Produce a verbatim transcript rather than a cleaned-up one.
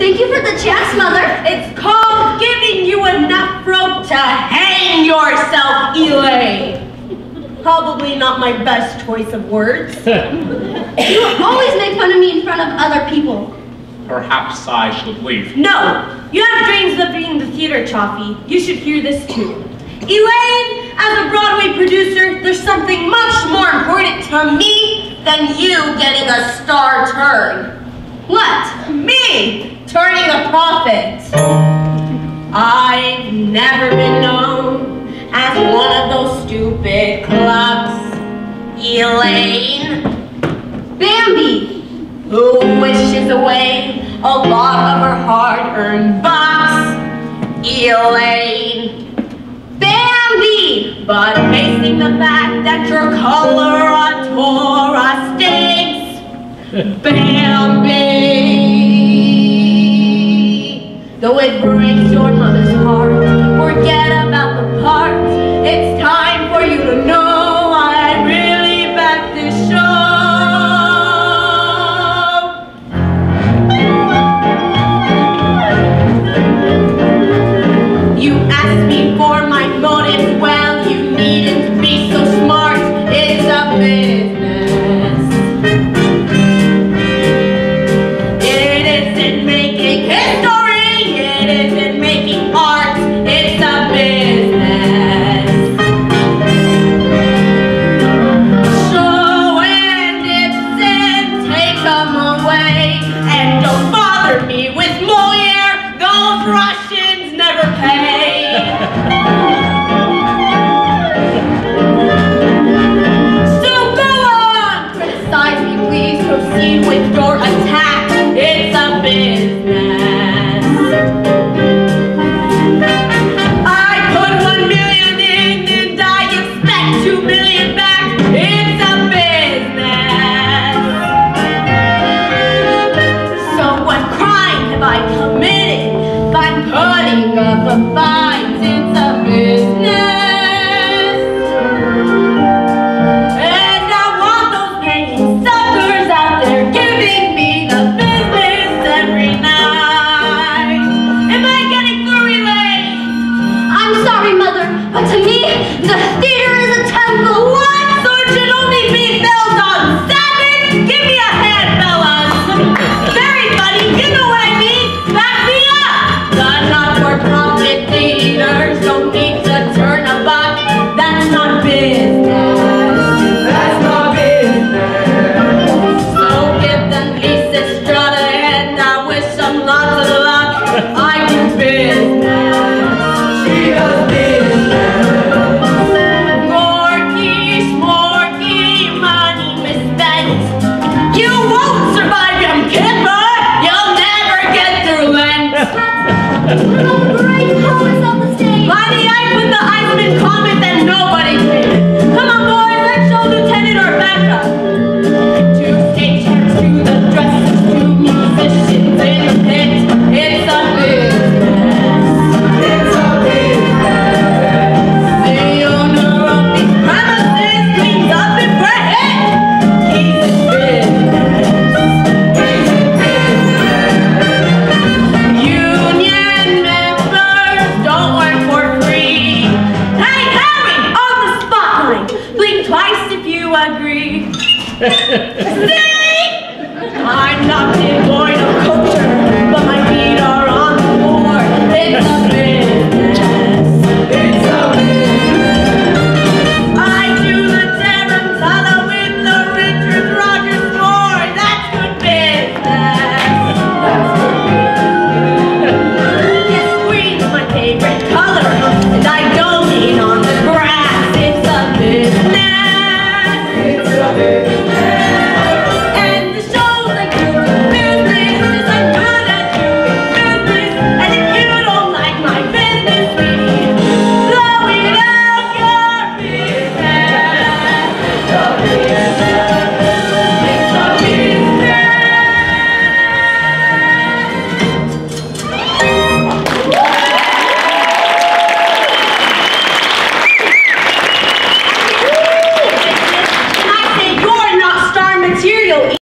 Thank you for the checks, Mother. It's called giving you enough rope to hang yourself, Elaine. Probably not my best choice of words. You always make fun of me in front of other people. Perhaps I should leave. No, you have dreams of being the theater, Chaffee. You should hear this too. Elaine, as a Broadway producer, there's something much more important to me than you getting a star turn. What? Me turning a profit. I've never been known as one of those stupid clubs. Elaine. Bambi. Who wishes away a lot of her hard-earned bucks. Elaine. Bambi! But facing the fact that your color on Torah stinks. Bambi! Though it breaks your mother's heart, forget about the part. It's time for you to know I really back this show. You asked me for my motive, well, you needn't be so smart. It's a business. It isn't making history, it isn't making art. It's a business. Show and Ibsen, take them away. And don't bother me with Moliere, those Russians never pay. So go on, criticize me, please proceed with your attack. It's a business. I put one million in and I expect two million back. It's a business. So what crime have I committed by putting up a fight? It's a business. And I want those paying suckers out there giving me the business every night. Am I getting through, Elaine? I'm sorry, Mother, but to me, the theater is a temple. What? So it should only be built on Sabbath? Give me a hand, fellas. Very funny, you know what I mean. Back me up. The not-for-profit theaters don't need to turn a buck. That's not business. That's not business. So give them Lisa Strata and I wish them lots of luck. I do business.